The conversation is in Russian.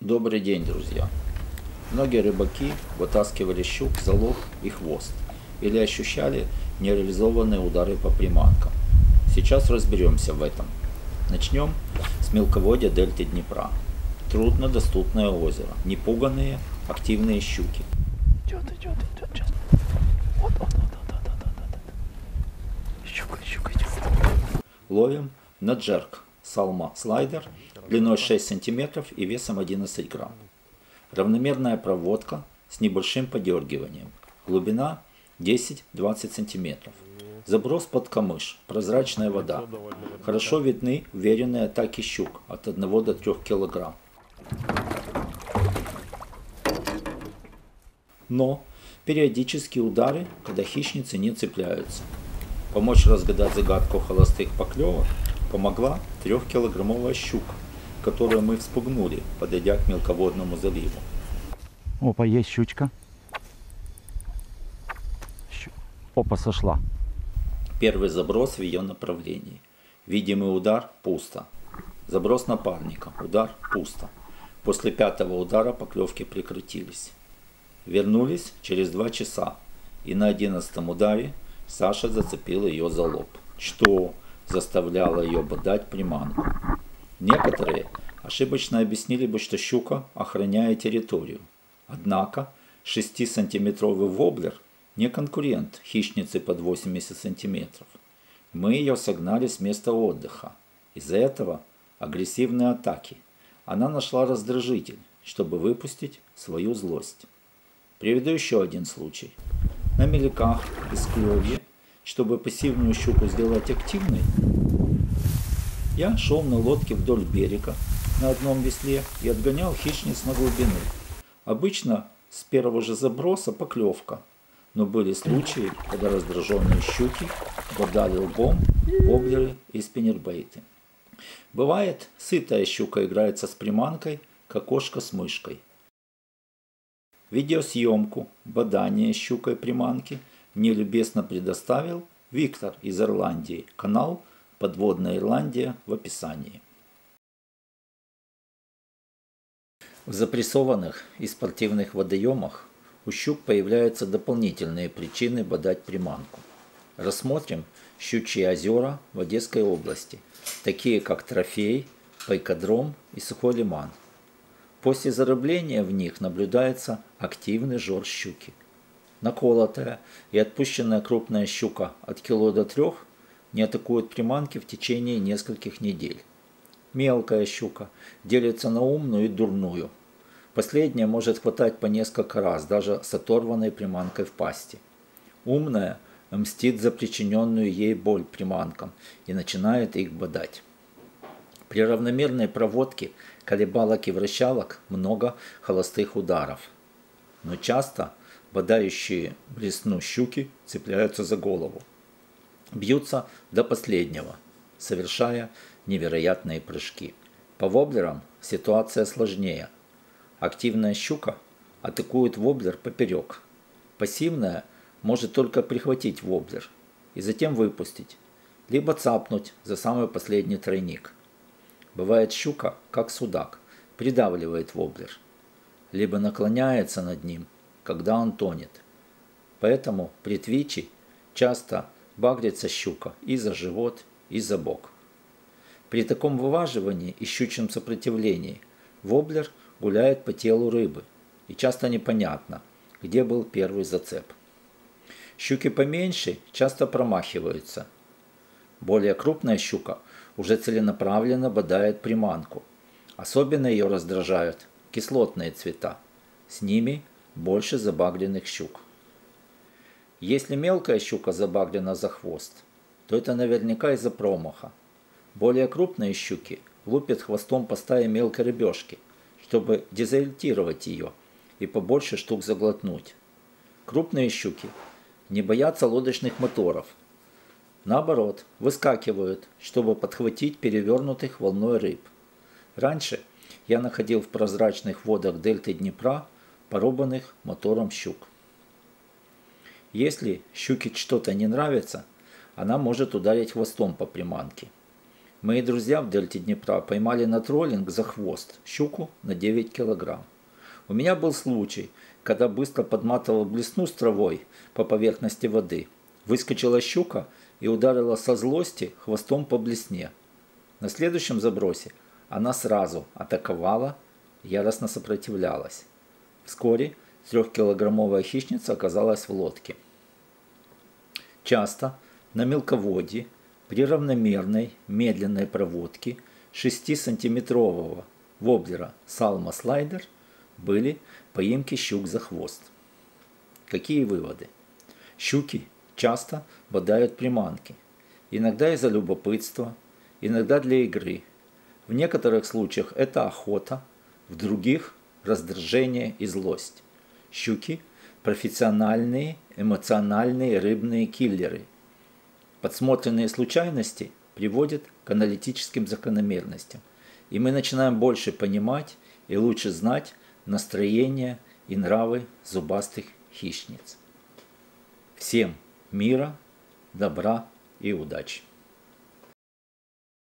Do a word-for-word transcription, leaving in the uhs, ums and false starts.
Добрый день, друзья! Многие рыбаки вытаскивали щук за лоб и хвост или ощущали нереализованные удары по приманкам. Сейчас разберемся в этом. Начнем с мелководья дельты Днепра. Труднодоступное озеро, непуганные активные щуки. Идет, идет, идет, сейчас. Вот он, вот, вот, вот, вот, вот. Щука, щука идет. Ловим на джерк салма слайдер длиной шесть сантиметров и весом одиннадцать грамм. Равномерная проводка с небольшим подергиванием. Глубина десять-двадцать сантиметров. Заброс под камыш, прозрачная вода. Хорошо видны уверенные атаки щук от одного до трёх килограмм. Но периодические удары, когда хищницы не цепляются. Помочь разгадать загадку холостых поклевок помогла трехкилограммовая щука, которую мы вспугнули, подойдя к мелководному заливу. Опа, есть щучка. Щу... Опа, сошла. Первый заброс в ее направлении. Видимый удар – пусто. Заброс напарника. Удар – пусто. После пятого удара поклевки прекратились. Вернулись через два часа. И на одиннадцатом ударе Саша зацепил ее за лоб, что заставляло ее бодать приманку. Некоторые ошибочно объяснили бы, что щука охраняет территорию. Однако шестисантиметровый воблер не конкурент хищницы под восемьдесят сантиметров. Мы ее согнали с места отдыха. Из-за этого агрессивные атаки. Она нашла раздражитель, чтобы выпустить свою злость. Приведу еще один случай. На меляках без клёвья, чтобы пассивную щуку сделать активной, я шел на лодке вдоль берега на одном весле и отгонял хищниц на глубину. Обычно с первого же заброса поклевка, но были случаи, когда раздраженные щуки бодали лбом воблеры и спиннербейты. Бывает, сытая щука играется с приманкой, как кошка с мышкой. Видеосъемку бодания щукой приманки мне любезно предоставил Виктор из Ирландии. Канал «Подводная Ирландия» в описании. В запрессованных и спортивных водоемах у щук появляются дополнительные причины бодать приманку. Рассмотрим щучьи озера в Одесской области, такие как Трофей, Пайкодром и Сухой Лиман. После зарыбления в них наблюдается активный жор щуки. Наколотая и отпущенная крупная щука от кило до трех не атакует приманки в течение нескольких недель. Мелкая щука делится на умную и дурную. Последняя может хватать по несколько раз, даже с оторванной приманкой в пасти. Умная мстит за причиненную ей боль приманкам и начинает их бодать. При равномерной проводке колебалок и вращалок много холостых ударов. Но часто бодающие блесну щуки цепляются за голову. Бьются до последнего, совершая невероятные прыжки. По воблерам ситуация сложнее. Активная щука атакует воблер поперек. Пассивная может только прихватить воблер и затем выпустить, либо цапнуть за самый последний тройник. Бывает, щука, как судак, придавливает воблер, либо наклоняется над ним, когда он тонет. Поэтому при твиче часто багрится щука и за живот, и за бок. При таком вываживании и щучьем сопротивлении воблер гуляет по телу рыбы, и часто непонятно, где был первый зацеп. Щуки поменьше часто промахиваются. Более крупная щука уже целенаправленно бодает приманку. Особенно ее раздражают кислотные цвета. С ними больше забагренных щук. Если мелкая щука забагрена за хвост, то это наверняка из-за промаха. Более крупные щуки лупят хвостом по стае мелкой рыбешки, чтобы дезориентировать ее и побольше штук заглотнуть. Крупные щуки не боятся лодочных моторов. Наоборот, выскакивают, чтобы подхватить перевернутых волной рыб. Раньше я находил в прозрачных водах дельты Днепра порубанных мотором щук. Если щуке что-то не нравится, она может ударить хвостом по приманке. Мои друзья в дельте Днепра поймали на троллинг за хвост щуку на девять килограмм. У меня был случай, когда быстро подматывал блесну с травой по поверхности воды. Выскочила щука и ударила со злости хвостом по блесне. На следующем забросе она сразу атаковала, яростно сопротивлялась. Вскоре трехкилограммовая хищница оказалась в лодке. Часто на мелководье при равномерной медленной проводке шестисантиметрового воблера Salmo Slider были поимки щук за хвост. Какие выводы? Щуки часто бодают приманки. Иногда из-за любопытства, иногда для игры. В некоторых случаях это охота, в других – раздражение и злость. Щуки – профессиональные, эмоциональные рыбные киллеры. Подсмотренные случайности приводят к аналитическим закономерностям, и мы начинаем больше понимать и лучше знать настроение и нравы зубастых хищниц. Всем мира, добра и удачи!